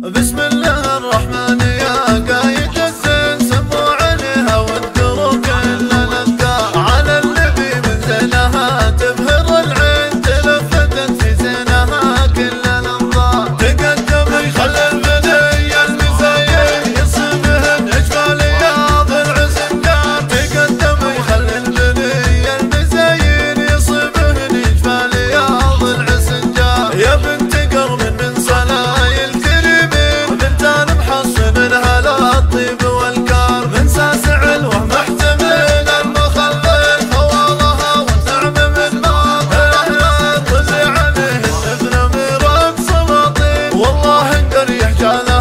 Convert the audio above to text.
بسم الله الرحمن يا قايد الزين سموا عليها والدروب كلها لذة على النبي من زينها تبهر العين تلفتت في زينها كلها لذة تقدم يخلي البنية المزين يصيبهن اجمال ياض العسنجان تقدم يخلي البنية المزين يصيبهن اجمال ياض العسنجان يا بنت قرم من صلايل منها لا الطيب والكار من ساسع محتمل المخلل حوالها والنعم من ماضيها طلع عليه ابن مرق سلاطين والله انقر يحجى